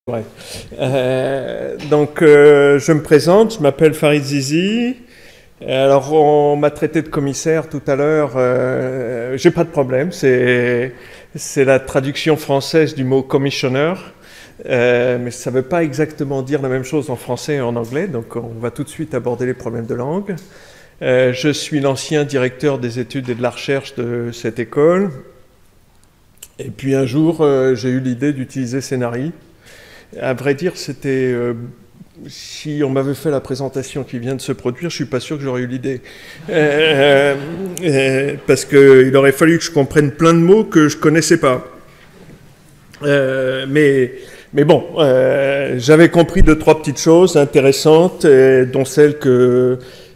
Ouais. Je me présente, je m'appelle Farid Zizi. Alors, on m'a traité de commissaire tout à l'heure. J'ai pas de problème, c'est la traduction française du mot commissioner. Mais ça ne veut pas exactement dire la même chose en français et en anglais, donc on va tout de suite aborder les problèmes de langue. Je suis l'ancien directeur des études et de la recherche de cette école. Et puis un jour, j'ai eu l'idée d'utiliser Scénarii. À vrai dire, c'était... si on m'avait fait la présentation qui vient de se produire, je ne suis pas sûr que j'aurais eu l'idée. Parce qu'il aurait fallu que je comprenne plein de mots que je ne connaissais pas. Mais bon, j'avais compris 2-3 petites choses intéressantes, dont celle que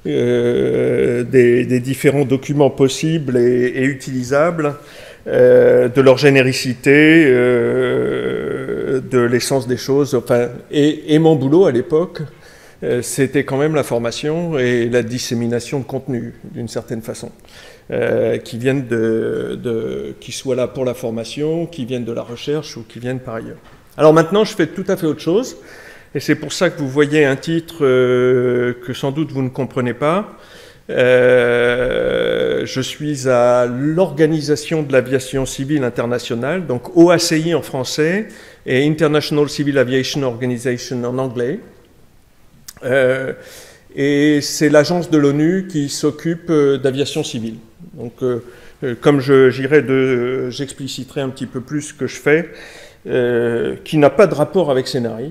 des différents documents possibles et utilisables, de leur généricité, de l'essence des choses, enfin, et mon boulot à l'époque, c'était quand même la formation et la dissémination de contenu, d'une certaine façon, qui viennent qui soient là pour la formation, qui viennent de la recherche ou qui viennent par ailleurs. Alors maintenant, je fais tout à fait autre chose, et c'est pour ça que vous voyez un titre que sans doute vous ne comprenez pas. Je suis à l'Organisation de l'Aviation Civile Internationale, donc OACI en français et International Civil Aviation Organization en anglais. Et c'est l'agence de l'ONU qui s'occupe d'aviation civile. Donc, comme j'expliciterai un petit peu plus ce que je fais, qui n'a pas de rapport avec Scénarii,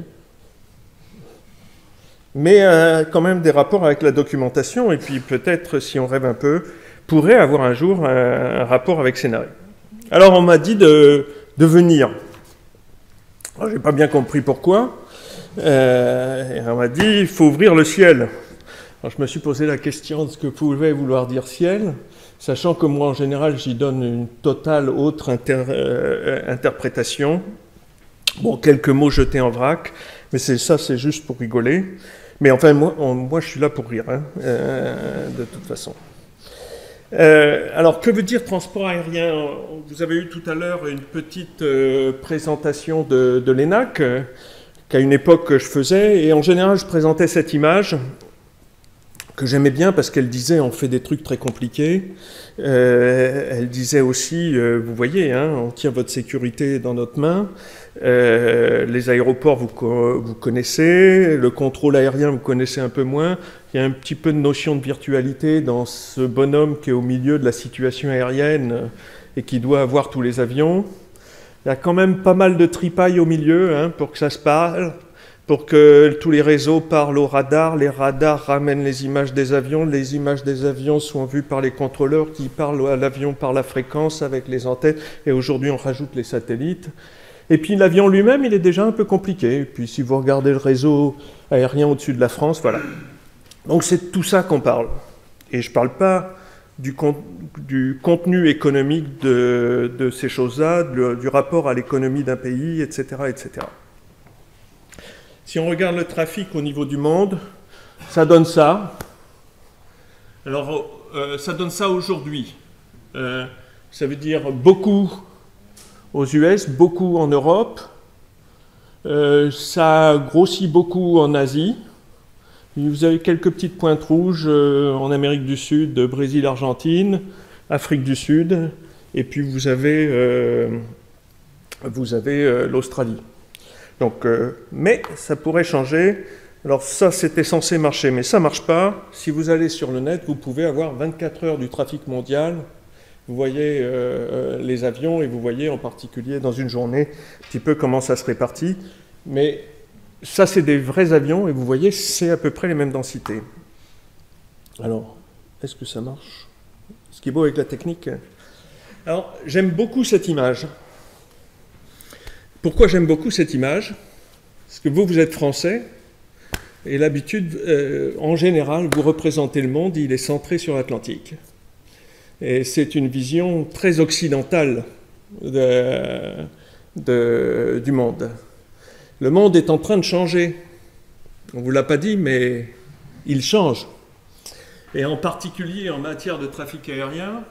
mais quand même des rapports avec la documentation, et puis peut-être, si on rêve un peu, pourrait avoir un jour un rapport avec Scénarii. Alors on m'a dit de venir. Alors j'ai pas bien compris pourquoi. Et on m'a dit, il faut ouvrir le ciel. Alors je me suis posé la question de ce que pouvait vouloir dire ciel, sachant que moi en général j'y donne une totale autre interprétation. Bon, quelques mots jetés en vrac, mais c'est juste pour rigoler. Mais enfin, moi je suis là pour rire, hein, de toute façon. Alors, que veut dire transport aérien? Vous avez eu tout à l'heure une petite présentation de l'ENAC, qu'à une époque je faisais, et en général je présentais cette image, que j'aimais bien parce qu'elle disait on fait des trucs très compliqués. Elle disait aussi, vous voyez, hein, on tient votre sécurité dans notre main. Les aéroports, vous connaissez. Le contrôle aérien, vous connaissez un peu moins. Il y a un petit peu de notion de virtualité dans ce bonhomme qui est au milieu de la situation aérienne et qui doit avoir tous les avions. Il y a quand même pas mal de tripailles au milieu, hein, pour que ça se parle, pour que tous les réseaux parlent aux radars, les radars ramènent les images des avions sont vues par les contrôleurs qui parlent à l'avion par la fréquence avec les antennes, et aujourd'hui on rajoute les satellites. Et puis l'avion lui-même, il est déjà un peu compliqué, et puis si vous regardez le réseau aérien au-dessus de la France, voilà. Donc c'est tout ça qu'on parle. Et je ne parle pas du contenu économique de ces choses-là, du rapport à l'économie d'un pays, etc., etc. Si on regarde le trafic au niveau du monde, ça donne ça. Alors, ça donne ça aujourd'hui. Ça veut dire beaucoup aux US, beaucoup en Europe. Ça grossit beaucoup en Asie. Vous avez quelques petites pointes rouges en Amérique du Sud, Brésil, Argentine, Afrique du Sud, et puis vous avez l'Australie. Donc, mais ça pourrait changer. Alors ça, c'était censé marcher, mais ça ne marche pas. Si vous allez sur le net, vous pouvez avoir 24 heures du trafic mondial. Vous voyez les avions et vous voyez en particulier dans une journée un petit peu comment ça se répartit. Mais ça, c'est des vrais avions et vous voyez, c'est à peu près les mêmes densités. Alors, est-ce que ça marche? Ce qui est beau avec la technique. Alors, j'aime beaucoup cette image. Pourquoi j'aime beaucoup cette image? Parce que vous êtes français, et l'habitude, en général, vous représentez le monde, il est centré sur l'Atlantique. Et c'est une vision très occidentale du monde. Le monde est en train de changer. On ne vous l'a pas dit, mais il change. Et en particulier en matière de trafic aérien,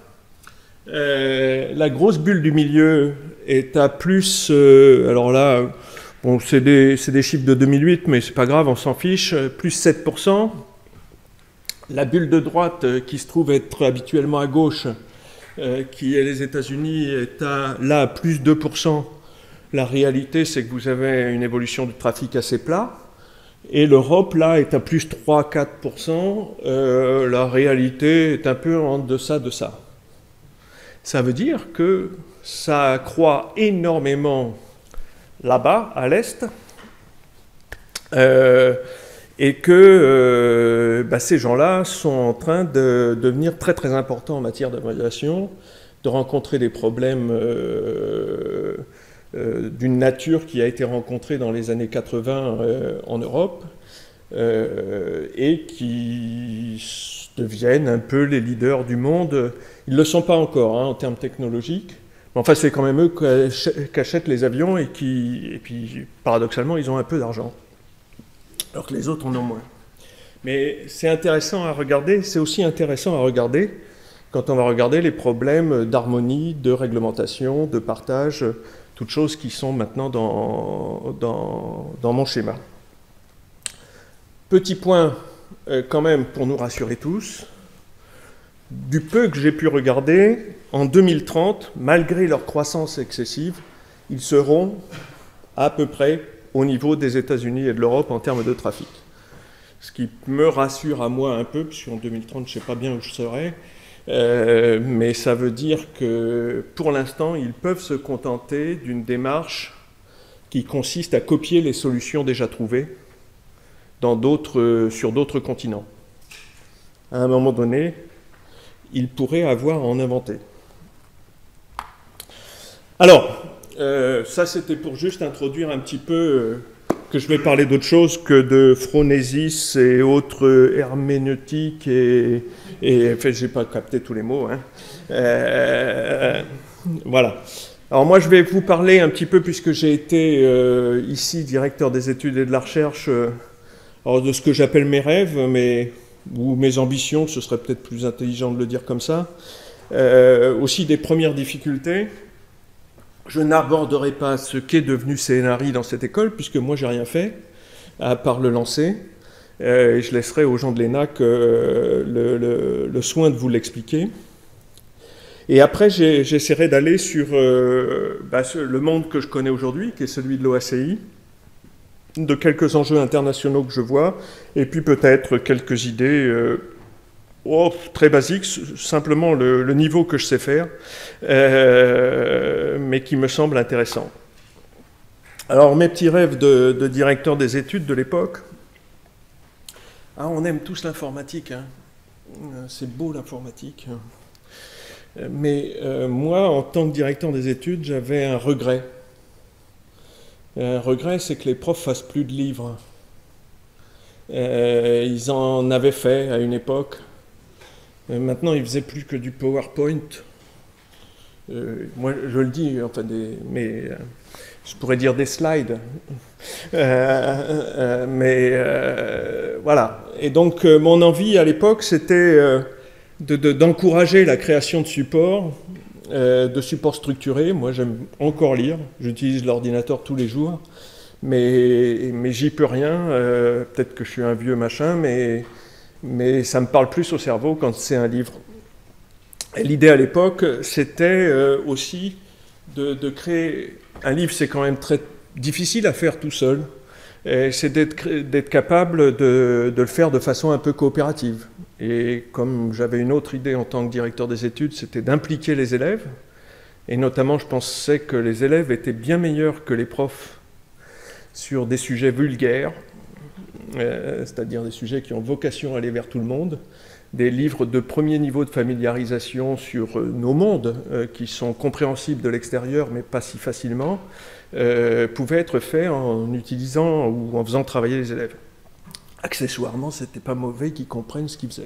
la grosse bulle du milieu est à plus, alors là, Bon, c'est des chiffres de 2008, mais c'est pas grave, on s'en fiche. Plus 7%. La bulle de droite, qui se trouve être habituellement à gauche, qui est les États-Unis, est là à plus 2%. La réalité, c'est que vous avez une évolution du trafic assez plat. Et l'Europe, là, est à plus 3-4%. La réalité est un peu en deçà de ça. Ça veut dire que ça croît énormément là-bas, à l'Est, et que ces gens-là sont en train de devenir très très importants en matière d'aviation, de rencontrer des problèmes d'une nature qui a été rencontrée dans les années 80 en Europe, et qui deviennent un peu les leaders du monde. Ils ne le sont pas encore en termes technologiques, mais enfin c'est quand même eux qui achètent les avions et puis paradoxalement ils ont un peu d'argent, alors que les autres en ont moins. Mais c'est intéressant à regarder, c'est aussi intéressant à regarder quand on va regarder les problèmes d'harmonie, de réglementation, de partage, toutes choses qui sont maintenant dans mon schéma. Petit point quand même pour nous rassurer tous, du peu que j'ai pu regarder, en 2030, malgré leur croissance excessive, ils seront à peu près au niveau des États-Unis et de l'Europe en termes de trafic. Ce qui me rassure à moi un peu, puisqu'en 2030, je ne sais pas bien où je serai, mais ça veut dire que pour l'instant, ils peuvent se contenter d'une démarche qui consiste à copier les solutions déjà trouvées sur d'autres continents. À un moment donné, ils pourraient avoir à en inventer. Alors, ça c'était pour juste introduire un petit peu que je vais parler d'autre chose que de phronésis et autres herméneutiques et enfin, je n'ai pas capté tous les mots. Voilà. Alors moi je vais vous parler un petit peu, puisque j'ai été ici directeur des études et de la recherche, alors de ce que j'appelle mes rêves, ou mes ambitions, ce serait peut-être plus intelligent de le dire comme ça, aussi des premières difficultés. Je n'aborderai pas ce qu'est devenu CNRI dans cette école, puisque moi j'ai rien fait, à part le lancer, et je laisserai aux gens de l'ENAC le soin de vous l'expliquer. Et après j'essaierai d'aller sur le monde que je connais aujourd'hui, qui est celui de l'OACI, de quelques enjeux internationaux que je vois, et puis peut-être quelques idées très basiques, simplement le niveau que je sais faire, mais qui me semble intéressant. Alors, mes petits rêves de directeur des études de l'époque. Ah, on aime tous l'informatique, hein. C'est beau l'informatique. Mais moi, en tant que directeur des études, j'avais un regret. Un regret, c'est que les profs fassent plus de livres. Ils en avaient fait à une époque. Maintenant, ils faisaient plus que du PowerPoint. Moi, je le dis, enfin, mais je pourrais dire des slides. Voilà. Et donc, mon envie à l'époque, c'était d'encourager la création de supports structurés. Moi, j'aime encore lire. J'utilise l'ordinateur tous les jours. Mais j'y peux rien. Peut-être que je suis un vieux machin, mais ça me parle plus au cerveau quand c'est un livre. L'idée à l'époque, c'était aussi de créer... Un livre, c'est quand même très difficile à faire tout seul. C'est d'être capable de le faire de façon un peu coopérative. Et comme j'avais une autre idée en tant que directeur des études, c'était d'impliquer les élèves. Et notamment, je pensais que les élèves étaient bien meilleurs que les profs sur des sujets vulgaires, c'est-à-dire des sujets qui ont vocation à aller vers tout le monde, des livres de premier niveau de familiarisation sur nos mondes, qui sont compréhensibles de l'extérieur, mais pas si facilement, pouvaient être faits en utilisant ou en faisant travailler les élèves. Accessoirement, c'était pas mauvais qu'ils comprennent ce qu'ils faisaient.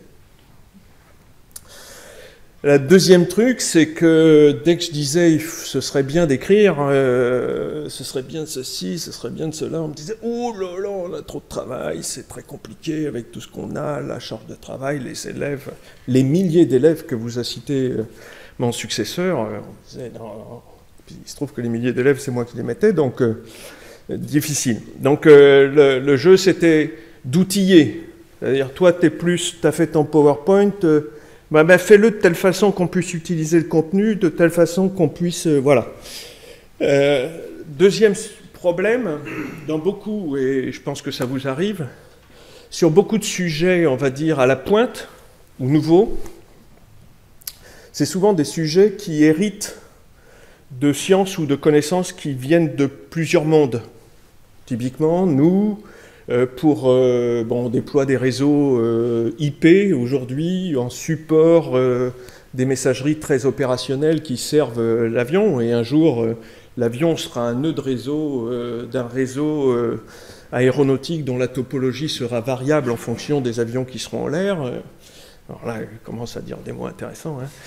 Le deuxième truc, c'est que dès que je disais ce serait bien d'écrire, ce serait bien de ceci, ce serait bien de cela, on me disait « Oh là là, on a trop de travail, c'est très compliqué avec tout ce qu'on a, la charge de travail, les élèves, les milliers d'élèves que vous a cités mon successeur. » On disait « Non, non. » Puis il se trouve que les milliers d'élèves, c'est moi qui les mettais, donc difficile. Donc le jeu, c'était d'outiller. C'est-à-dire, toi, t'as fait ton PowerPoint, fais-le de telle façon qu'on puisse utiliser le contenu, de telle façon qu'on puisse... voilà. Deuxième problème, dans beaucoup, et je pense que ça vous arrive, sur beaucoup de sujets, on va dire, à la pointe, ou nouveaux, c'est souvent des sujets qui héritent de sciences ou de connaissances qui viennent de plusieurs mondes. Typiquement, nous, on déploie des réseaux IP aujourd'hui en support des messageries très opérationnelles qui servent l'avion, et un jour, l'avion sera un nœud de réseau d'un réseau aéronautique dont la topologie sera variable en fonction des avions qui seront en l'air. Alors là, je commence à dire des mots intéressants, hein.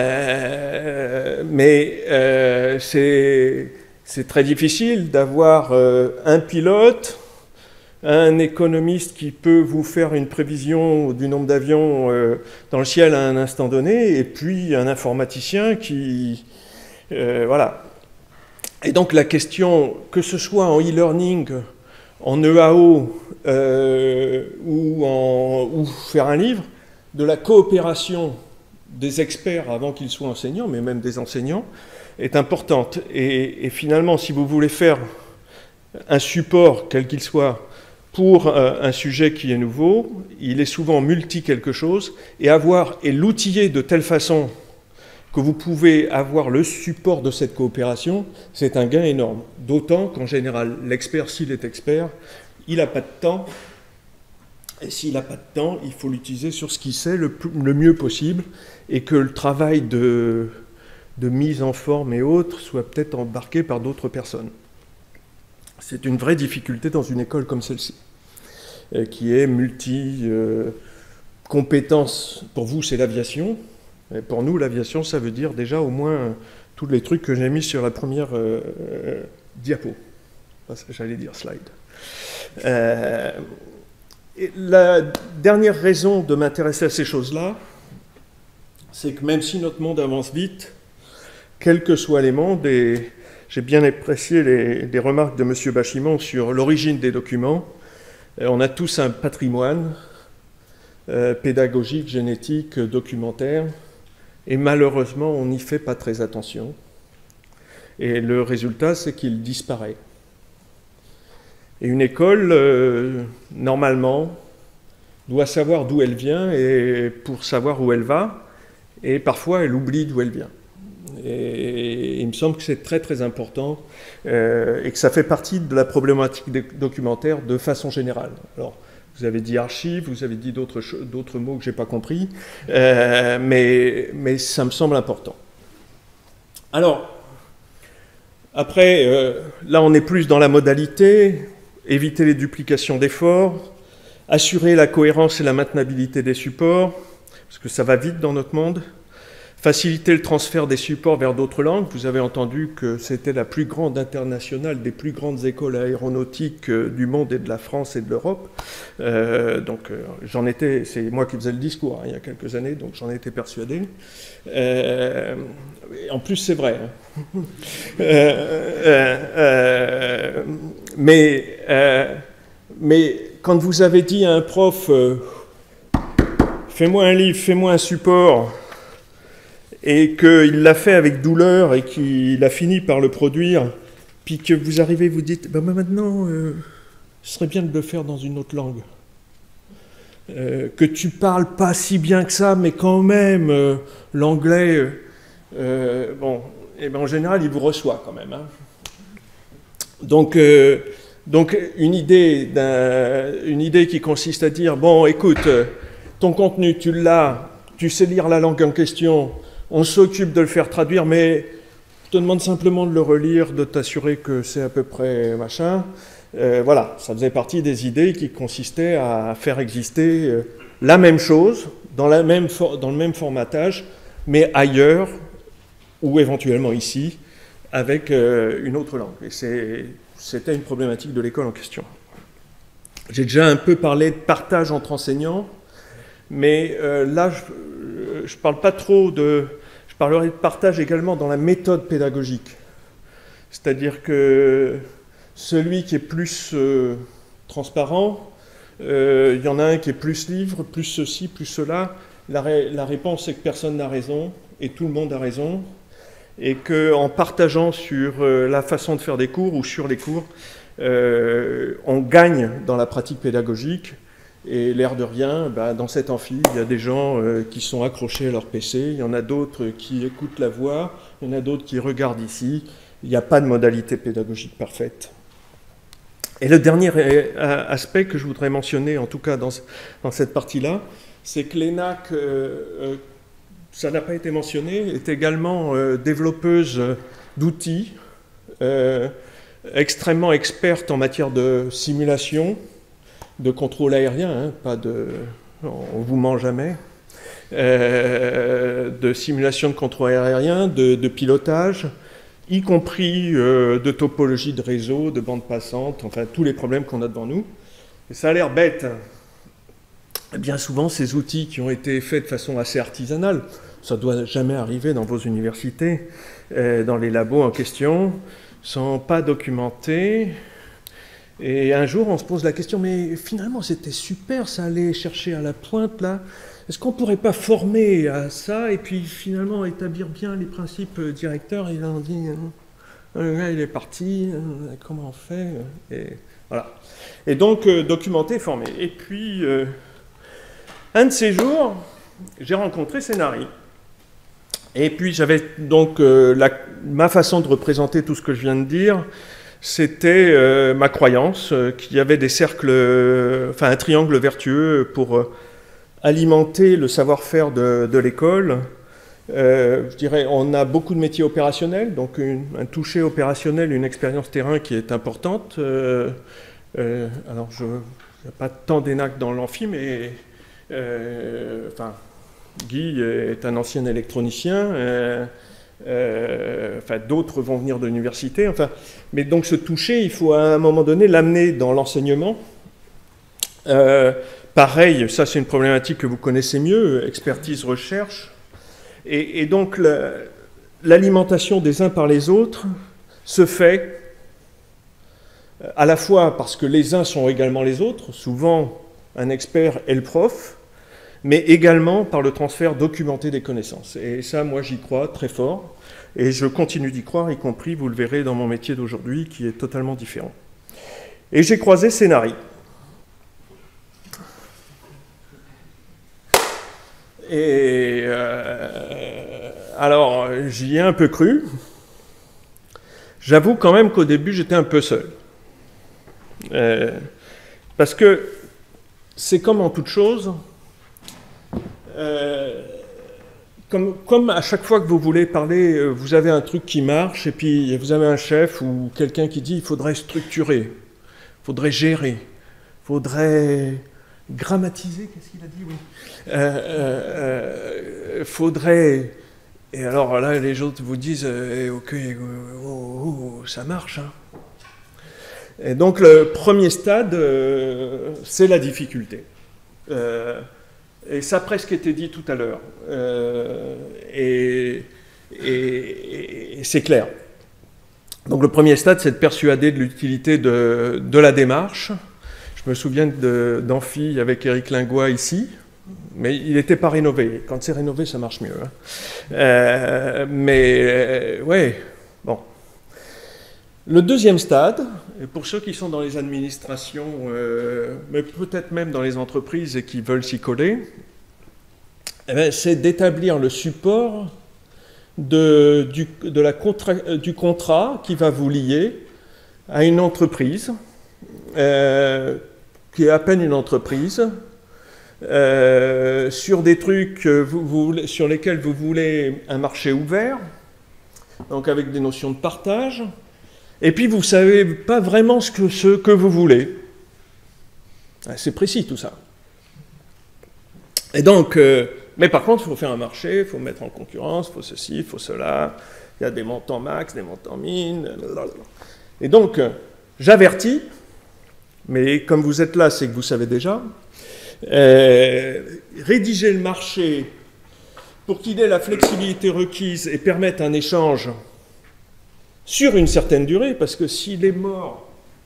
C'est très difficile d'avoir un pilote, un économiste qui peut vous faire une prévision du nombre d'avions dans le ciel à un instant donné, et puis un informaticien qui... voilà. Et donc la question, que ce soit en e-learning, en EAO ou faire un livre, de la coopération des experts avant qu'ils soient enseignants, mais même des enseignants, est importante. Et finalement, si vous voulez faire un support, quel qu'il soit, pour un sujet qui est nouveau, il est souvent multi-quelque chose, et l'outiller de telle façon que vous pouvez avoir le support de cette coopération, c'est un gain énorme. D'autant qu'en général, l'expert, s'il est expert, il n'a pas de temps, et s'il n'a pas de temps, il faut l'utiliser sur ce qu'il sait le mieux possible, et que le travail de mise en forme et autres soit peut-être embarqué par d'autres personnes. C'est une vraie difficulté dans une école comme celle-ci, qui est multi-compétences. Pour vous, c'est l'aviation. Et pour nous, l'aviation, ça veut dire déjà au moins tous les trucs que j'ai mis sur la première diapo. J'allais dire slide. Et la dernière raison de m'intéresser à ces choses-là, c'est que même si notre monde avance vite, quels que soient les mondes, et j'ai bien apprécié les remarques de M. Bachimon sur l'origine des documents, on a tous un patrimoine pédagogique, génétique, documentaire, et malheureusement, on n'y fait pas très attention. Et le résultat, c'est qu'il disparaît. Et une école, normalement, doit savoir d'où elle vient et pour savoir où elle va, et parfois elle oublie d'où elle vient. Et il me semble que c'est très très important et que ça fait partie de la problématique des documentaires de façon générale. Alors, vous avez dit archives, vous avez dit d'autres mots que je n'ai pas compris, mais ça me semble important. Alors, après, là on est plus dans la modalité, éviter les duplications d'efforts, assurer la cohérence et la maintenabilité des supports, parce que ça va vite dans notre monde, faciliter le transfert des supports vers d'autres langues. Vous avez entendu que c'était la plus grande internationale des plus grandes écoles aéronautiques du monde et de la France et de l'Europe. C'est moi qui faisais le discours il y a quelques années, donc j'en étais persuadé. En plus, c'est vrai. Mais quand vous avez dit à un prof, fais-moi un livre, fais-moi un support, et qu'il l'a fait avec douleur et qu'il a fini par le produire, puis que vous arrivez, vous dites, maintenant, ce serait bien de le faire dans une autre langue. Que tu parles pas si bien que ça, mais quand même, l'anglais, en général, il vous reçoit quand même. Hein. Donc, une idée qui consiste à dire, bon, écoute, ton contenu, tu l'as, tu sais lire la langue en question, on s'occupe de le faire traduire, mais je te demande simplement de le relire, de t'assurer que c'est à peu près machin. Voilà, ça faisait partie des idées qui consistaient à faire exister la même chose, dans le même formatage, mais ailleurs, ou éventuellement ici, avec une autre langue. Et c'était une problématique de l'école en question. J'ai déjà un peu parlé de partage entre enseignants, mais là, je ne parle pas trop de... Je parlerai de partage également dans la méthode pédagogique. C'est-à-dire que celui qui est plus transparent, il y en a un qui est plus livre, plus ceci, plus cela. La réponse est que personne n'a raison, et tout le monde a raison, et qu'en partageant sur la façon de faire des cours ou sur les cours, on gagne dans la pratique pédagogique. Et l'air de rien, dans cet amphi, il y a des gens qui sont accrochés à leur PC, il y en a d'autres qui écoutent la voix, il y en a d'autres qui regardent ici. Il n'y a pas de modalité pédagogique parfaite. Et le dernier aspect que je voudrais mentionner, en tout cas dans cette partie-là, c'est que l'ENAC, ça n'a pas été mentionné, est également développeuse d'outils, extrêmement experte en matière de simulation, de contrôle aérien, pas de... on vous ment jamais, de simulation de contrôle aérien, de pilotage, y compris de topologie de réseau, de bande passante, enfin tous les problèmes qu'on a devant nous. Et ça a l'air bête. Bien souvent, ces outils qui ont été faits de façon assez artisanale, ça ne doit jamais arriver dans vos universités, dans les labos en question, ne sont pas documentés. Et un jour, on se pose la question, mais finalement, c'était super, ça allait chercher à la pointe, là. Est-ce qu'on ne pourrait pas former à ça, et puis finalement établir bien les principes directeurs? Et là, on dit, le gars, il est parti, comment on fait? Et voilà. Et donc, documenter, former. Et puis, un de ces jours, j'ai rencontré Scénari. Et puis, j'avais donc ma façon de représenter tout ce que je viens de dire. C'était ma croyance qu'il y avait des cercles, enfin un triangle vertueux pour alimenter le savoir-faire de l'école. Je dirais, on a beaucoup de métiers opérationnels, donc un toucher opérationnel, une expérience terrain qui est importante. Alors, il n'y a pas tant d'ENAC dans l'amphi, mais enfin, Guy est un ancien électronicien. Enfin, d'autres vont venir de l'université, enfin, mais donc ce toucher, il faut à un moment donné l'amener dans l'enseignement. Pareil, ça c'est une problématique que vous connaissez mieux, expertise, recherche, et donc l'alimentation des uns par les autres se fait à la fois parce que les uns sont également les autres, souvent un expert est le prof, mais également par le transfert documenté des connaissances. Et ça, moi, j'y crois très fort, et je continue d'y croire, y compris, vous le verrez, dans mon métier d'aujourd'hui, qui est totalement différent. Et j'ai croisé Scénari. Et alors, j'y ai un peu cru. J'avoue quand même qu'au début, j'étais un peu seul. Parce que c'est comme en toute chose... Comme à chaque fois que vous voulez parler, vous avez un truc qui marche, et puis vous avez un chef ou quelqu'un qui dit il faudrait structurer, il faudrait gérer, il faudrait grammatiser, qu'est-ce qu'il a dit, oui. Faudrait... Et alors là, les autres vous disent ok, ça marche. Hein. Et donc le premier stade, c'est la difficulté. Et ça a presque été dit tout à l'heure. Et c'est clair. Donc le premier stade, c'est de persuader de l'utilité de la démarche. Je me souviens d'amphi avec Éric Lingois ici, mais il n'était pas rénové. Quand c'est rénové, ça marche mieux. Hein. Ouais, bon. Le deuxième stade, et pour ceux qui sont dans les administrations, mais peut-être même dans les entreprises et qui veulent s'y coller, eh c'est d'établir le support du contrat qui va vous lier à une entreprise, qui est à peine une entreprise, sur des trucs sur lesquels vous voulez un marché ouvert, donc avec des notions de partage. Et puis, vous ne savez pas vraiment ce que vous voulez. C'est précis, tout ça. Et donc, mais par contre, il faut faire un marché, il faut mettre en concurrence, il faut ceci, il faut cela. Il y a des montants max, des montants min. Et donc, j'avertis, mais comme vous êtes là, c'est que vous savez déjà, rédiger le marché pour qu'il ait la flexibilité requise et permette un échange sur une certaine durée, parce que s'il est mort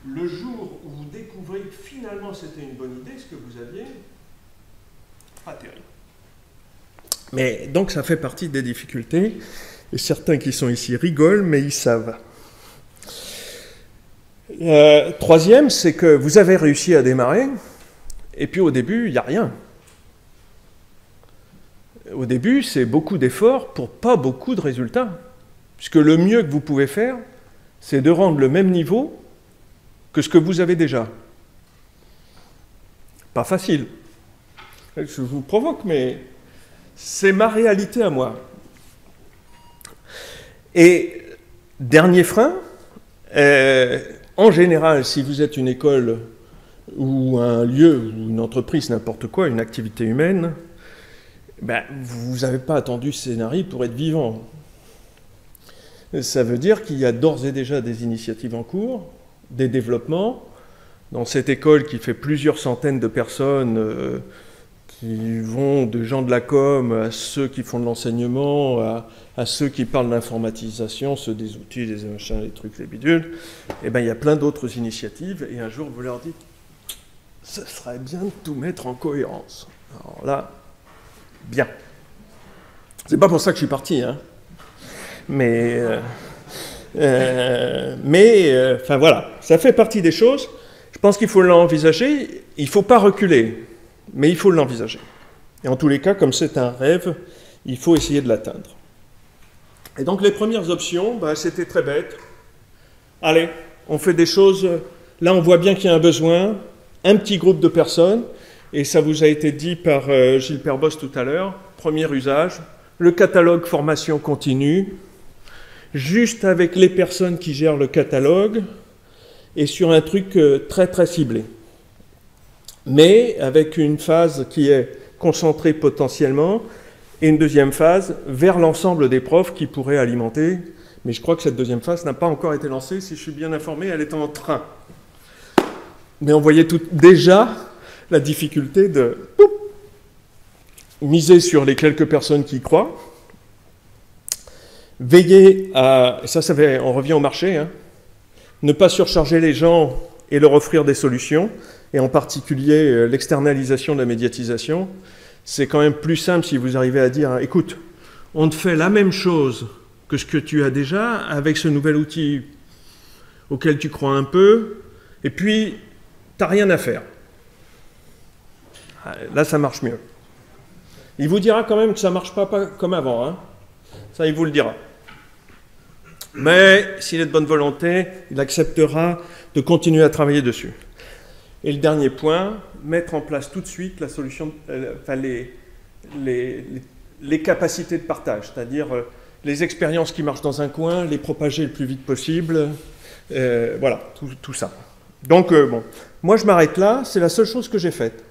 le jour où vous découvrez que finalement c'était une bonne idée, ce que vous aviez, pas terrible. Mais donc ça fait partie des difficultés, et certains qui sont ici rigolent, mais ils savent. Troisième, c'est que vous avez réussi à démarrer, et puis au début, il n'y a rien. Au début, c'est beaucoup d'efforts pour pas beaucoup de résultats. Puisque le mieux que vous pouvez faire, c'est de rendre le même niveau que ce que vous avez déjà. Pas facile. Je vous provoque, mais c'est ma réalité à moi. Et dernier frein, en général, si vous êtes une école ou un lieu, ou une entreprise, n'importe quoi, une activité humaine, ben, vous n'avez pas attendu ce scénario pour être vivant. Ça veut dire qu'il y a d'ores et déjà des initiatives en cours, des développements. Dans cette école qui fait plusieurs centaines de personnes, qui vont de gens de la com à ceux qui font de l'enseignement, à ceux qui parlent d'informatisation, ceux des outils, des machins, les trucs, les bidules, et ben, il y a plein d'autres initiatives, et un jour vous leur dites « ce serait bien de tout mettre en cohérence ». Alors là, bien. C'est pas pour ça que je suis parti, hein. Mais enfin voilà, ça fait partie des choses. Je pense qu'il faut l'envisager. Il ne faut pas reculer, mais il faut l'envisager. Et en tous les cas, comme c'est un rêve, il faut essayer de l'atteindre. Et donc les premières options, bah, c'était très bête. Allez, on fait des choses. Là, on voit bien qu'il y a un besoin, un petit groupe de personnes. Et ça vous a été dit par Gilles Perbos tout à l'heure. Premier usage, le catalogue formation continue, juste avec les personnes qui gèrent le catalogue, et sur un truc très très ciblé. Mais avec une phase qui est concentrée potentiellement, et une deuxième phase vers l'ensemble des profs qui pourraient alimenter. Mais je crois que cette deuxième phase n'a pas encore été lancée. Si je suis bien informé, elle est en train. Mais on voyait déjà la difficulté de miser sur les quelques personnes qui y croient, veiller à, on revient au marché, hein, ne pas surcharger les gens et leur offrir des solutions, et en particulier l'externalisation de la médiatisation. C'est quand même plus simple si vous arrivez à dire, écoute, on te fait la même chose que ce que tu as déjà avec ce nouvel outil auquel tu crois un peu, et puis tu n'as rien à faire. Là, ça marche mieux. Il vous dira quand même que ça ne marche pas comme avant. Hein. Ça, il vous le dira. Mais s'il est de bonne volonté, il acceptera de continuer à travailler dessus. Et le dernier point, mettre en place tout de suite la solution, les capacités de partage, c'est-à-dire les expériences qui marchent dans un coin, les propager le plus vite possible, voilà, tout ça. Donc, bon, moi je m'arrête là, c'est la seule chose que j'ai faite.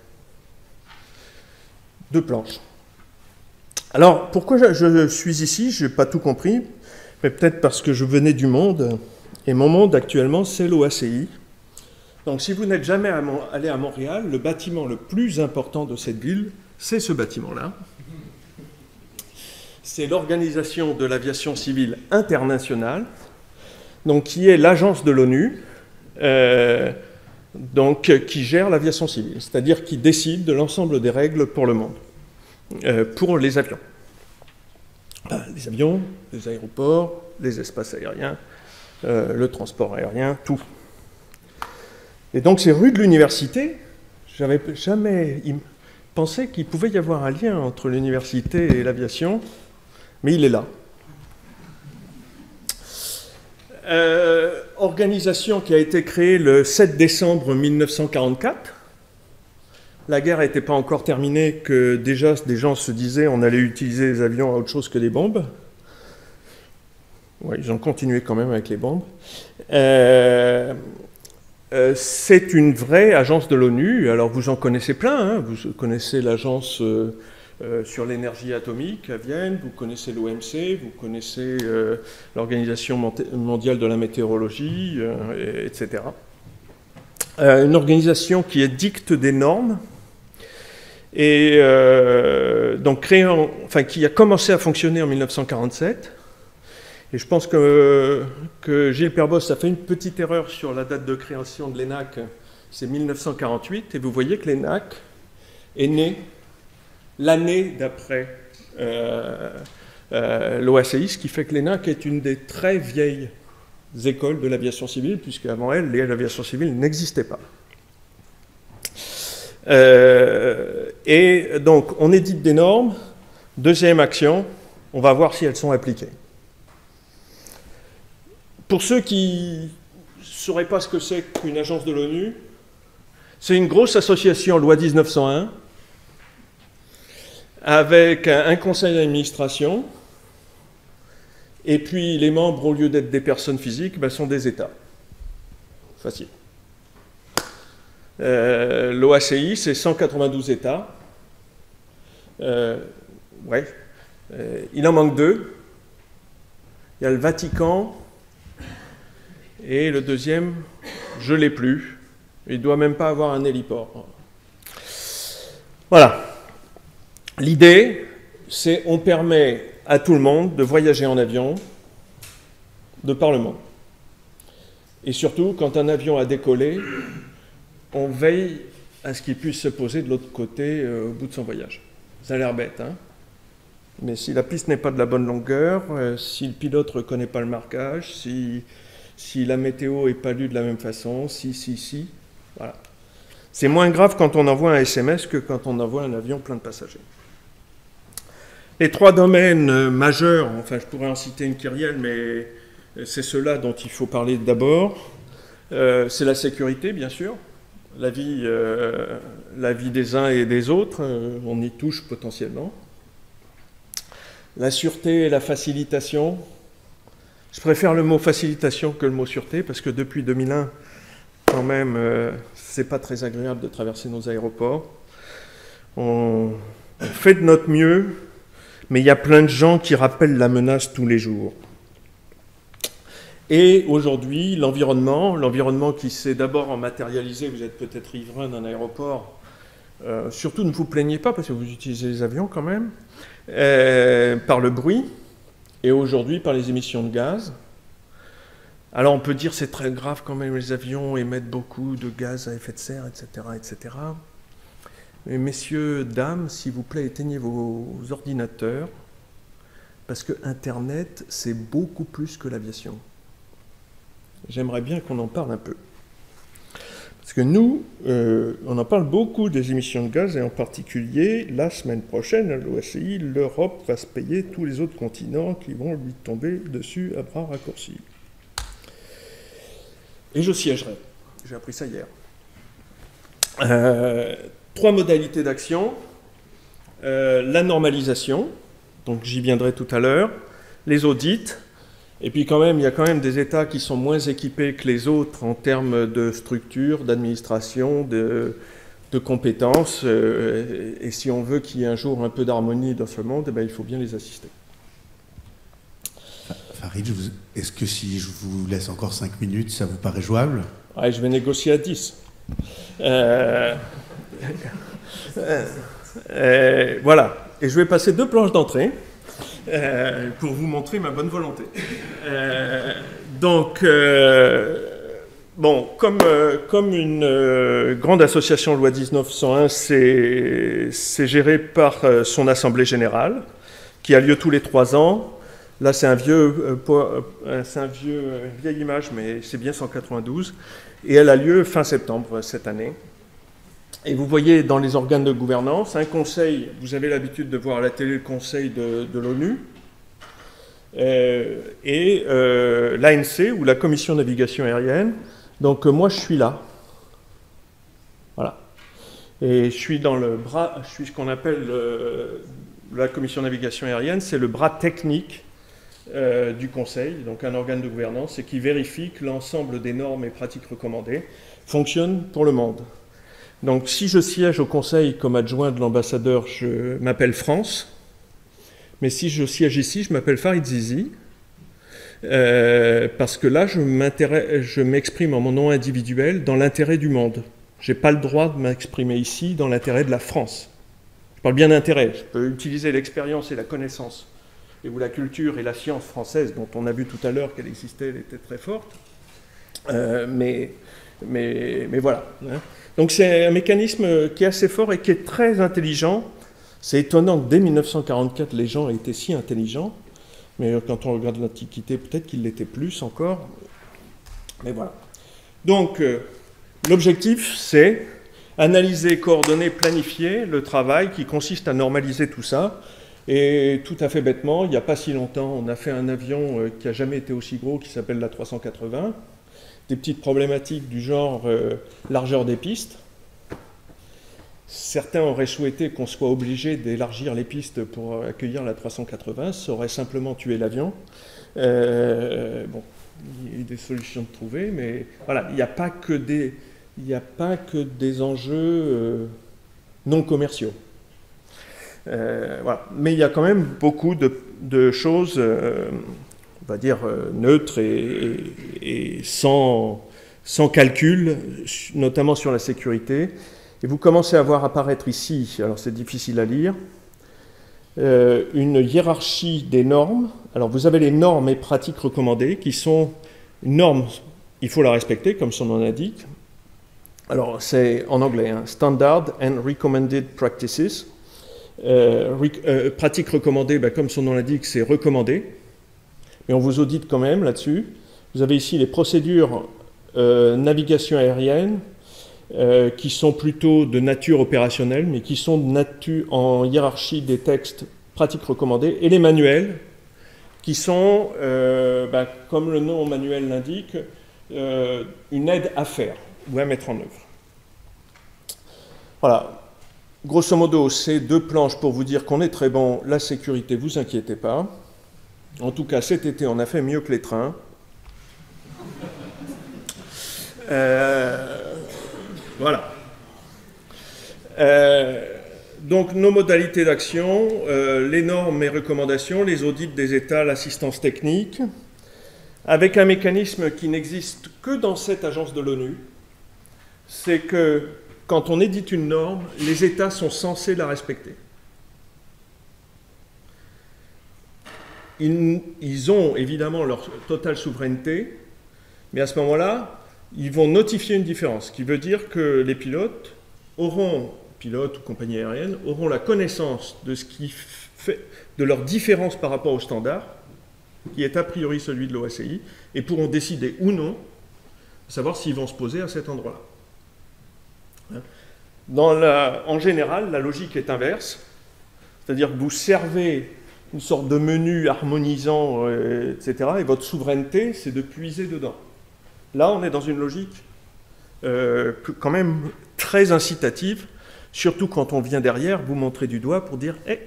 2 planches. Alors, pourquoi je suis ici? Je n'ai pas tout compris, mais peut-être parce que je venais du monde, et mon monde actuellement, c'est l'OACI. Donc, si vous n'êtes jamais allé à Montréal, le bâtiment le plus important de cette ville, c'est ce bâtiment-là. C'est l'Organisation de l'Aviation Civile Internationale, donc, qui est l'agence de l'ONU, donc, qui gère l'aviation civile, c'est-à-dire qui décide de l'ensemble des règles pour le monde, pour les avions. Les avions, les aéroports, les espaces aériens, le transport aérien, tout. Et donc ces rues de l'université, j'avais jamais pensé qu'il pouvait y avoir un lien entre l'université et l'aviation, mais il est là. Organisation qui a été créée le 7 décembre 1944. La guerre n'était pas encore terminée, que déjà des gens se disaient on allait utiliser les avions à autre chose que des bombes. Ouais, ils ont continué quand même avec les bombes. C'est une vraie agence de l'ONU. Alors vous en connaissez plein, hein. Vous connaissez l'agence sur l'énergie atomique à Vienne, vous connaissez l'OMC, vous connaissez l'Organisation mondiale de la météorologie, etc. Une organisation qui édicte des normes et donc qui a commencé à fonctionner en 1947 Et je pense que Gilles Perbos a fait une petite erreur sur la date de création de l'ENAC, c'est 1948, et vous voyez que l'ENAC est né l'année d'après l'OACI, ce qui fait que l'ENAC est une des très vieilles écoles de l'aviation civile, puisque avant elle, l'aviation civile n'existait pas. Et donc, on édite des normes. Deuxième action, on va voir si elles sont appliquées. Pour ceux qui ne sauraient pas ce que c'est qu'une agence de l'ONU, c'est une grosse association, loi 1901, avec un conseil d'administration, et puis les membres, au lieu d'être des personnes physiques, sont des États. Facile. L'OACI, c'est 192 États. Ouais. Il en manque 2. Il y a le Vatican, et le deuxième, je ne l'ai plus. Il ne doit même pas avoir un héliport. Voilà. L'idée, c'est on permet à tout le monde de voyager en avion de par le monde. Et surtout, quand un avion a décollé, on veille à ce qu'il puisse se poser de l'autre côté au bout de son voyage. Ça a l'air bête, hein? Mais si la piste n'est pas de la bonne longueur, si le pilote ne reconnaît pas le marquage, si la météo n'est pas lue de la même façon, voilà. C'est moins grave quand on envoie un SMS que quand on envoie un avion plein de passagers. Les 3 domaines majeurs, enfin je pourrais en citer une kyrielle, mais c'est ceux-là dont il faut parler d'abord. C'est la sécurité, bien sûr. La vie des uns et des autres, on y touche potentiellement. La sûreté et la facilitation. Je préfère le mot facilitation que le mot sûreté, parce que depuis 2001, quand même, c'est pas très agréable de traverser nos aéroports. On fait de notre mieux, mais il y a plein de gens qui rappellent la menace tous les jours. Et aujourd'hui, l'environnement qui s'est d'abord matérialisé, vous êtes peut-être riverain d'un aéroport, surtout ne vous plaignez pas, parce que vous utilisez les avions quand même, par le bruit, et aujourd'hui par les émissions de gaz. Alors on peut dire c'est très grave quand même, les avions émettent beaucoup de gaz à effet de serre, etc. etc. Mais messieurs, dames, s'il vous plaît, éteignez vos ordinateurs, parce que Internet, c'est beaucoup plus que l'aviation. J'aimerais bien qu'on en parle un peu. Parce que nous, on en parle beaucoup des émissions de gaz, et en particulier, la semaine prochaine, à l'OACI, l'Europe va se payer tous les autres continents qui vont lui tomber dessus à bras raccourcis. Et je siégerai. J'ai appris ça hier. 3 modalités d'action. La normalisation, donc j'y viendrai tout à l'heure. Les audits. Et puis quand même, il y a quand même des États qui sont moins équipés que les autres en termes de structure, d'administration, de compétences. Et si on veut qu'il y ait un jour un peu d'harmonie dans ce monde, il faut bien les assister. Farid, est-ce que si je vous laisse encore 5 minutes, ça vous paraît jouable? Ouais, je vais négocier à 10. Voilà. Et je vais passer 2 planches d'entrée. Pour vous montrer ma bonne volonté. Bon, comme une grande association loi 1901, c'est géré par son assemblée générale, qui a lieu tous les 3 ans. Là, c'est une vieille image, mais c'est bien 192. Et elle a lieu fin septembre cette année. Et vous voyez dans les organes de gouvernance, un conseil, vous avez l'habitude de voir à la télé le conseil de l'ONU, et l'ANC, ou la Commission de navigation aérienne. Donc moi, je suis là. Voilà. Et je suis dans le bras, je suis ce qu'on appelle la Commission de navigation aérienne, c'est le bras technique du conseil, donc un organe de gouvernance, et qui vérifie que l'ensemble des normes et pratiques recommandées fonctionnent pour le monde. Donc, si je siège au Conseil comme adjoint de l'ambassadeur, je m'appelle France. Mais si je siège ici, je m'appelle Farid Zizi. Parce que là, je m'exprime en mon nom individuel dans l'intérêt du monde. Je n'ai pas le droit de m'exprimer ici dans l'intérêt de la France. Je parle bien d'intérêt. Je peux utiliser l'expérience et la connaissance et où la culture et la science française, dont on a vu tout à l'heure qu'elle existait, elle était très forte. Mais voilà. Hein. Donc c'est un mécanisme qui est assez fort et qui est très intelligent. C'est étonnant que dès 1944, les gens aient été si intelligents. Mais quand on regarde l'Antiquité, peut-être qu'ils l'étaient plus encore. Mais voilà. Donc, l'objectif, c'est analyser, coordonner, planifier le travail qui consiste à normaliser tout ça. Et tout à fait bêtement, il n'y a pas si longtemps, on a fait un avion qui n'a jamais été aussi gros, qui s'appelle l'A380. Des petites problématiques du genre largeur des pistes. Certains auraient souhaité qu'on soit obligé d'élargir les pistes pour accueillir la 380, ça aurait simplement tué l'avion. Bon, il y a eu des solutions de trouver, mais voilà, il n'y a pas que des enjeux non commerciaux. Voilà. Mais il y a quand même beaucoup de choses, on va dire, neutres et sans calcul, notamment sur la sécurité. Et vous commencez à voir apparaître ici, alors c'est difficile à lire, une hiérarchie des normes. Alors vous avez les normes et pratiques recommandées, qui sont une norme, il faut la respecter, comme son nom l'indique. Alors c'est en anglais, hein, Standard and Recommended Practices. Pratiques recommandées, ben, comme son nom l'indique, c'est recommandé. Mais on vous audite quand même là-dessus. Vous avez ici les procédures navigation aérienne, qui sont plutôt de nature opérationnelle, mais qui sont de nature en hiérarchie des textes pratiques recommandés, et les manuels, qui sont, comme le nom manuel l'indique, une aide à faire ou à mettre en œuvre. Voilà. Grosso modo, c'est deux planches pour vous dire qu'on est très bon. La sécurité, vous inquiétez pas. En tout cas, cet été, on a fait mieux que les trains. Voilà. Donc, nos modalités d'action, les normes et recommandations, les audits des États, l'assistance technique, avec un mécanisme qui n'existe que dans cette agence de l'ONU, c'est que quand on édite une norme, les États sont censés la respecter. Ils ont évidemment leur totale souveraineté, mais à ce moment-là, ils vont notifier une différence, ce qui veut dire que les pilotes ou compagnies aériennes, auront la connaissance de ce qui fait de leur différence par rapport au standard, qui est a priori celui de l'OACI, et pourront décider ou non, savoir s'ils vont se poser à cet endroit-là. En général, la logique est inverse, c'est-à-dire que vous servez une sorte de menu harmonisant, etc., et votre souveraineté, c'est de puiser dedans. Là, on est dans une logique quand même très incitative, surtout quand on vient derrière vous montrer du doigt pour dire hey,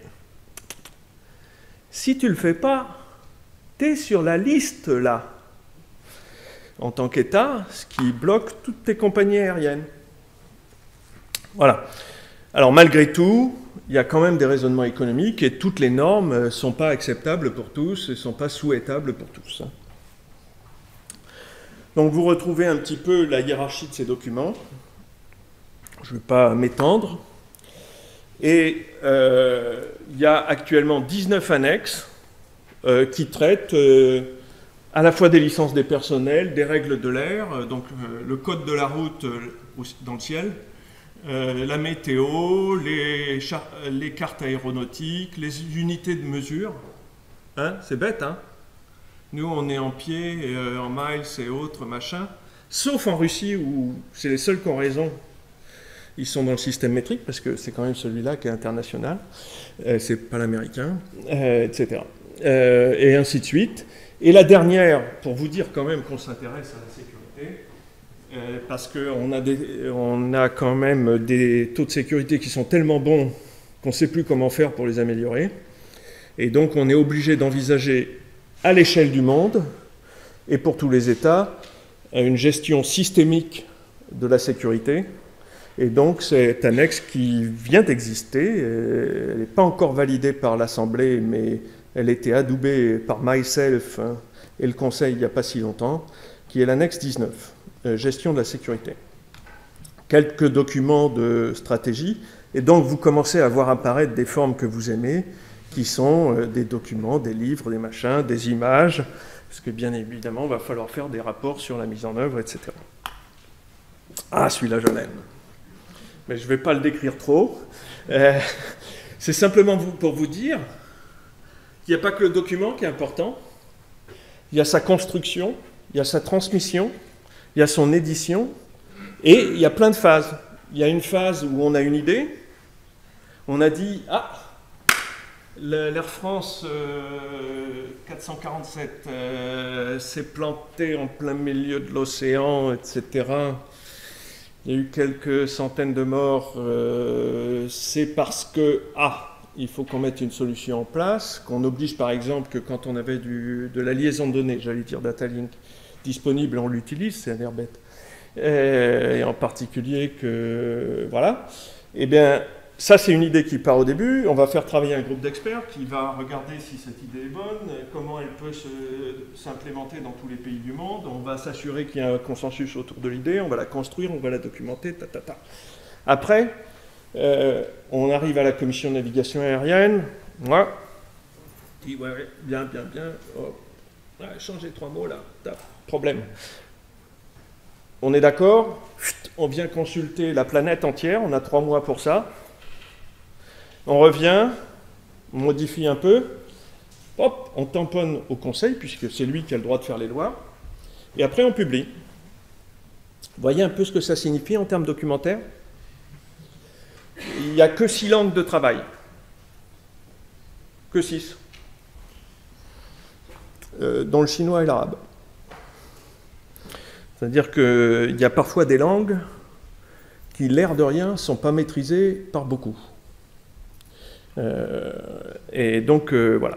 si tu ne le fais pas, tu es sur la liste là, en tant qu'État, ce qui bloque toutes tes compagnies aériennes. Voilà. Alors malgré tout, il y a quand même des raisonnements économiques et toutes les normes ne sont pas acceptables pour tous et ne sont pas souhaitables pour tous. Donc vous retrouvez un petit peu la hiérarchie de ces documents. Je ne vais pas m'étendre. Et il y a actuellement 19 annexes qui traitent à la fois des licences des personnels, des règles de l'air, donc le code de la route dans le ciel, la météo, les cartes aéronautiques, les unités de mesure. Hein, c'est bête, hein? Nous, on est en pieds, en miles et autres, machin. Sauf en Russie, où c'est les seuls qui ont raison. Ils sont dans le système métrique, parce que c'est quand même celui-là qui est international. C'est pas l'américain, etc. Et ainsi de suite. Et la dernière, pour vous dire quand même qu'on s'intéresse à la sécurité, parce qu'on a quand même des taux de sécurité qui sont tellement bons qu'on ne sait plus comment faire pour les améliorer. Et donc, on est obligé d'envisager à l'échelle du monde, et pour tous les États, une gestion systémique de la sécurité. Et donc, cette annexe qui vient d'exister, elle n'est pas encore validée par l'Assemblée, mais elle a été adoubée par myself et le Conseil il n'y a pas si longtemps, qui est l'annexe 19, gestion de la sécurité. Quelques documents de stratégie, et donc vous commencez à voir apparaître des formes que vous aimez, qui sont des documents, des livres, des machins, des images, parce que bien évidemment, il va falloir faire des rapports sur la mise en œuvre, etc. Ah, celui-là, je l'aime. Mais je ne vais pas le décrire trop. C'est simplement pour vous dire qu'il n'y a pas que le document qui est important. Il y a sa construction, il y a sa transmission, il y a son édition, et il y a plein de phases. Il y a une phase où on a une idée. On a dit, ah, l'Air France 447 s'est planté en plein milieu de l'océan, etc. Il y a eu quelques centaines de morts. C'est parce que, il faut qu'on mette une solution en place, qu'on oblige par exemple que quand on avait de la liaison de données, j'allais dire data link, disponible, on l'utilise, c'est un air bête. Et en particulier que, voilà, eh bien, ça c'est une idée qui part au début, on va faire travailler un groupe d'experts qui va regarder si cette idée est bonne, comment elle peut s'implémenter dans tous les pays du monde, on va s'assurer qu'il y a un consensus autour de l'idée, on va la construire, on va la documenter, Après, on arrive à la commission de navigation aérienne, moi, je dis, ouais, bien, oh, ouais, changez 3 mots là, problème. On est d'accord, on vient consulter la planète entière, on a 3 mois pour ça. On revient, on modifie un peu, hop, on tamponne au Conseil, puisque c'est lui qui a le droit de faire les lois, et après on publie. Vous voyez un peu ce que ça signifie en termes documentaires? Il n'y a que 6 langues de travail. Que 6. Dont le chinois et l'arabe. C'est-à-dire qu'il y a parfois des langues qui, l'air de rien, ne sont pas maîtrisées par beaucoup. Et donc, voilà.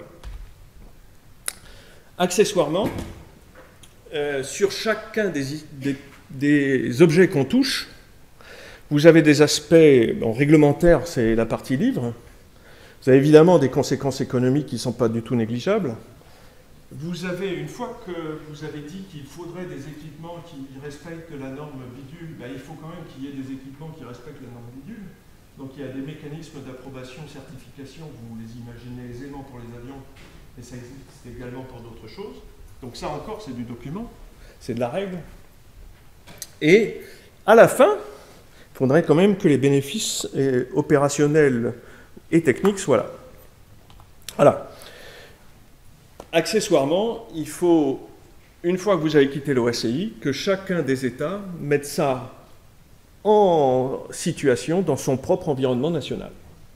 Accessoirement, sur chacun des objets qu'on touche, vous avez des aspects réglementaires, c'est la partie livre. Vous avez évidemment des conséquences économiques qui ne sont pas du tout négligeables. Vous avez, une fois que vous avez dit qu'il faudrait des équipements qui respectent la norme bidule, il faut quand même qu'il y ait des équipements qui respectent la norme bidule. Donc il y a des mécanismes d'approbation, certification, vous les imaginez aisément pour les avions, mais ça existe également pour d'autres choses. Donc ça encore, c'est du document, c'est de la règle. Et à la fin, il faudrait quand même que les bénéfices opérationnels et techniques soient là. Voilà. Accessoirement, il faut, une fois que vous avez quitté l'OACI, que chacun des États mette ça en situation dans son propre environnement national.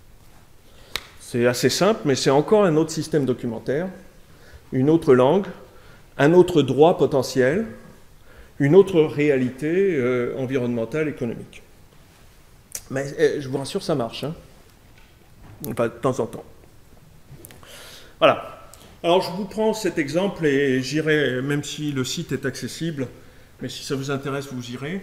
C'est assez simple, mais c'est encore un autre système documentaire, une autre langue, un autre droit potentiel, une autre réalité environnementale, économique. Mais je vous rassure, ça marche. Hein. Enfin, de temps en temps. Voilà. Alors, je vous prends cet exemple et j'irai, même si le site est accessible, mais si ça vous intéresse, vous irez.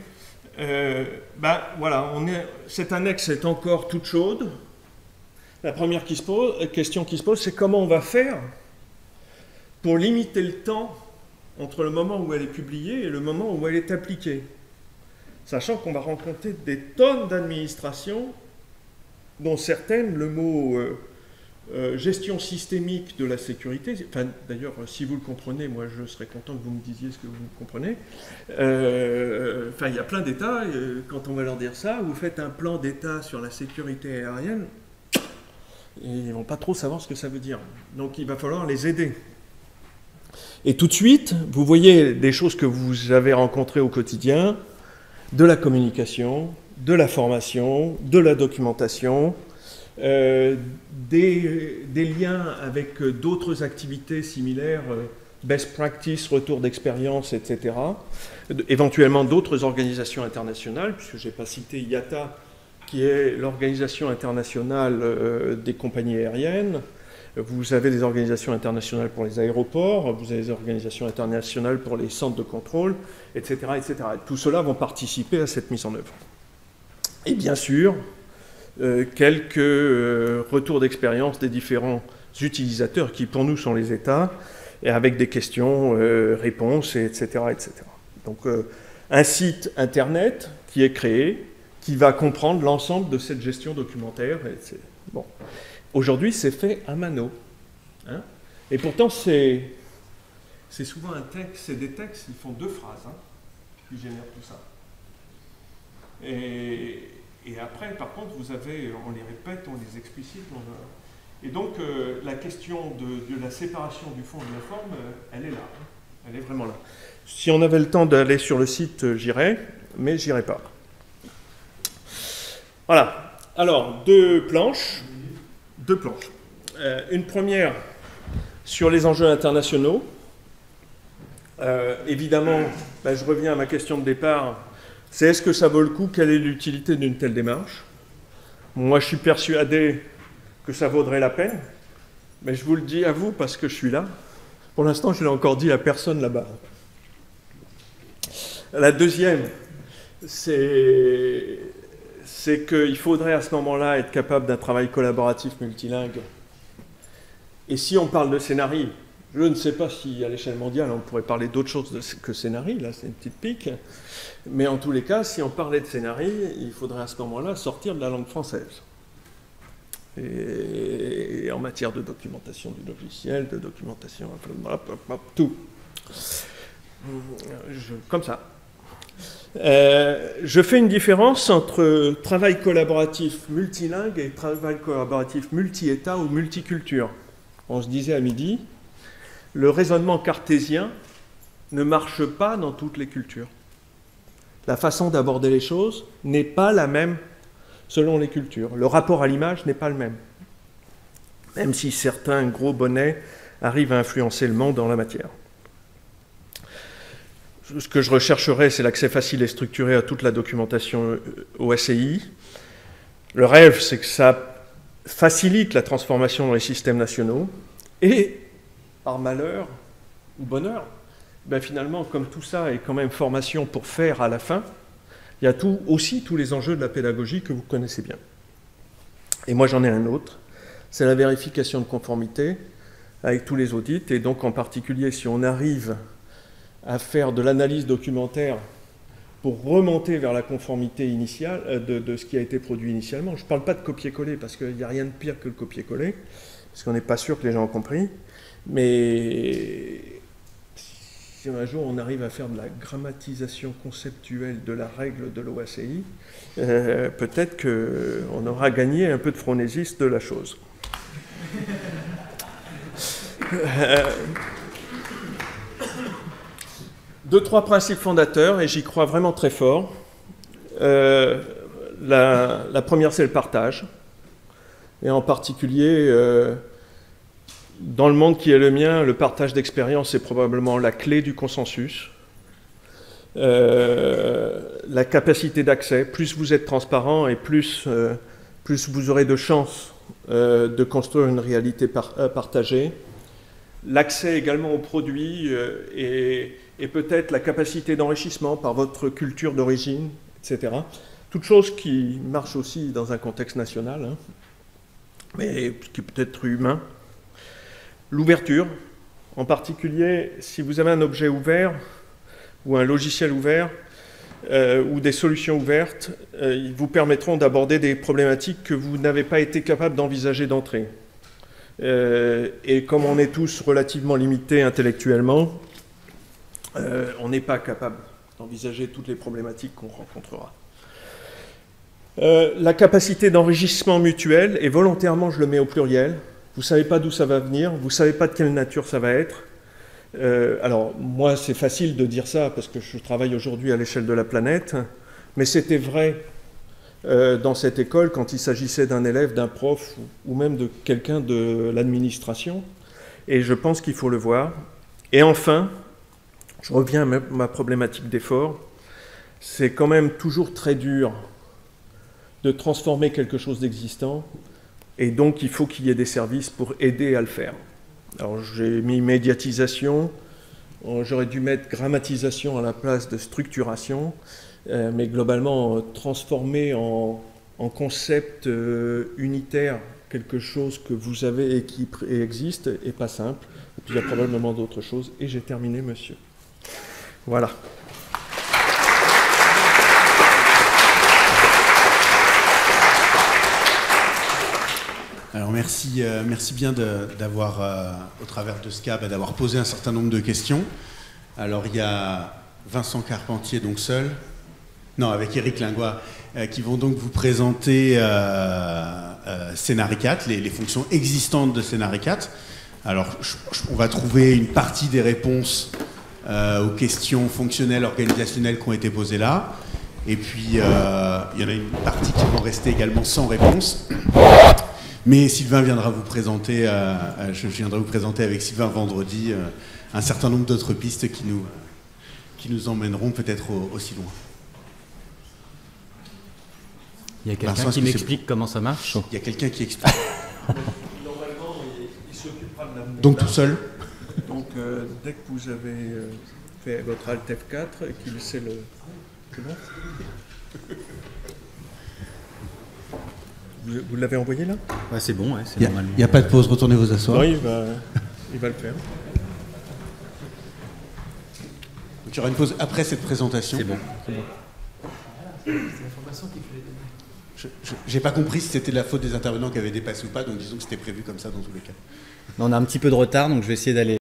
Voilà, cette annexe est encore toute chaude. La première question qui se pose, c'est comment on va faire pour limiter le temps entre le moment où elle est publiée et le moment où elle est appliquée. Sachant qu'on va rencontrer des tonnes d'administrations, dont certaines, le mot gestion systémique de la sécurité, enfin, d'ailleurs, si vous le comprenez, moi je serais content que vous me disiez ce que vous comprenez. Il y a plein d'États, quand on va leur dire ça, vous faites un plan d'État sur la sécurité aérienne, et ils ne vont pas trop savoir ce que ça veut dire. Donc il va falloir les aider. Et tout de suite, vous voyez des choses que vous avez rencontrées au quotidien, de la communication, de la formation, de la documentation, des liens avec d'autres activités similaires, best practice, retour d'expérience, etc. Éventuellement d'autres organisations internationales, puisque je n'ai pas cité IATA, qui est l'organisation internationale des compagnies aériennes. Vous avez des organisations internationales pour les aéroports, vous avez des organisations internationales pour les centres de contrôle, etc. etc. Tout cela vont participer à cette mise en œuvre. Et bien sûr, quelques retours d'expérience des différents utilisateurs qui pour nous sont les États, et avec des questions, réponses, etc. etc. Donc un site internet qui est créé, qui va comprendre l'ensemble de cette gestion documentaire. Bon. Aujourd'hui, c'est fait à mano. Hein. Et pourtant, c'est souvent un texte, c'est des textes qui font 2 phrases qui génèrent tout ça. Et après, par contre, on les répète, on les explicite. Et donc, la question de la séparation du fond et de la forme, elle est là. Elle est vraiment là. Si on avait le temps d'aller sur le site, j'irais, mais j'irais pas. Voilà. Alors, 2 planches. Une première sur les enjeux internationaux. Évidemment, je reviens à ma question de départ. C'est est-ce que ça vaut le coup? Quelle est l'utilité d'une telle démarche? Moi, je suis persuadé que ça vaudrait la peine, mais je vous le dis à vous parce que je suis là. Pour l'instant, je ne l'ai encore dit à personne là-bas. La deuxième, c'est qu'il faudrait à ce moment-là être capable d'un travail collaboratif multilingue. Et si on parle de scénarii, je ne sais pas si à l'échelle mondiale on pourrait parler d'autre chose que scénarii, là c'est une petite pique, mais en tous les cas, si on parlait de scénarii, il faudrait à ce moment-là sortir de la langue française. Et en matière de documentation du logiciel, de documentation, tout. Comme ça. Je fais une différence entre travail collaboratif multilingue et travail collaboratif multi-État ou multiculture. On se disait à midi, le raisonnement cartésien ne marche pas dans toutes les cultures. La façon d'aborder les choses n'est pas la même selon les cultures. Le rapport à l'image n'est pas le même. Même si certains gros bonnets arrivent à influencer le monde en la matière. Ce que je rechercherais, c'est l'accès facile et structuré à toute la documentation OSCI. Le rêve, c'est que ça facilite la transformation dans les systèmes nationaux. Et, par malheur ou bonheur, finalement, comme tout ça est quand même formation pour faire à la fin, il y a aussi tous les enjeux de la pédagogie que vous connaissez bien. Et moi, j'en ai un autre, c'est la vérification de conformité avec tous les audits. Et donc, en particulier, si on arrive à faire de l'analyse documentaire pour remonter vers la conformité initiale de ce qui a été produit initialement. Je ne parle pas de copier-coller, parce qu'il n'y a rien de pire que le copier-coller, parce qu'on n'est pas sûr que les gens ont compris. Mais si un jour on arrive à faire de la grammatisation conceptuelle de la règle de l'OACI, peut-être qu'on aura gagné un peu de phronésis de la chose. 2-3 principes fondateurs, et j'y crois vraiment très fort. La première, c'est le partage. Et en particulier, dans le monde qui est le mien, le partage d'expérience est probablement la clé du consensus. La capacité d'accès, plus vous êtes transparent et plus vous aurez de chances de construire une réalité partagée. L'accès également aux produits et peut-être la capacité d'enrichissement par votre culture d'origine, etc. Toute chose qui marche aussi dans un contexte national, mais qui peut être humain. L'ouverture, en particulier, si vous avez un objet ouvert ou un logiciel ouvert ou des solutions ouvertes, ils vous permettront d'aborder des problématiques que vous n'avez pas été capable d'envisager d'entrée. Et comme on est tous relativement limités intellectuellement, on n'est pas capable d'envisager toutes les problématiques qu'on rencontrera. La capacité d'enrichissement mutuel, et volontairement je le mets au pluriel, vous ne savez pas d'où ça va venir, vous ne savez pas de quelle nature ça va être. Alors moi c'est facile de dire ça parce que je travaille aujourd'hui à l'échelle de la planète, mais c'était vrai dans cette école quand il s'agissait d'un élève, d'un prof ou même de quelqu'un de l'administration, et je pense qu'il faut le voir. Et enfin, je reviens à ma problématique d'effort, c'est quand même toujours très dur de transformer quelque chose d'existant, et donc il faut qu'il y ait des services pour aider à le faire. Alors j'ai mis médiatisation, j'aurais dû mettre grammatisation à la place de structuration, mais globalement transformer en concept unitaire quelque chose que vous avez et qui existe est pas simple. Et puis il y a probablement d'autres choses. Et j'ai terminé, monsieur. Voilà. Alors Alors merci bien d'avoir, au travers de ce cas, d'avoir posé un certain nombre de questions. Alors il y a Vincent Carpentier, donc seul, non, avec Éric Lingois, qui vont donc vous présenter Scénarii 4, les fonctions existantes de Scénarii 4. Alors on va trouver une partie des réponses aux questions fonctionnelles, organisationnelles qui ont été posées là. Et puis il y en a une partie qui vont rester également sans réponse. Mais Sylvain viendra vous présenter, je viendrai vous présenter avec Sylvain vendredi un certain nombre d'autres pistes qui nous emmèneront peut-être aussi loin. Il y a quelqu'un qui m'explique comment ça marche? Il y a quelqu'un qui explique. Normalement, il s'occupera de la. Donc tout seul? Donc dès que vous avez fait votre Alt F4 et qu'il sait le. C'est bon? Vous l'avez envoyé là? Ouais, c'est bon, ouais, c'est Il normalement. n'y a pas de pause, retournez vous asseoir. Oui, il va le faire. Donc, il y aura une pause après cette présentation. C'est bon. J'ai pas compris si c'était la faute des intervenants qui avaient dépassé ou pas, donc disons que c'était prévu comme ça dans tous les cas. On a un petit peu de retard, donc je vais essayer d'aller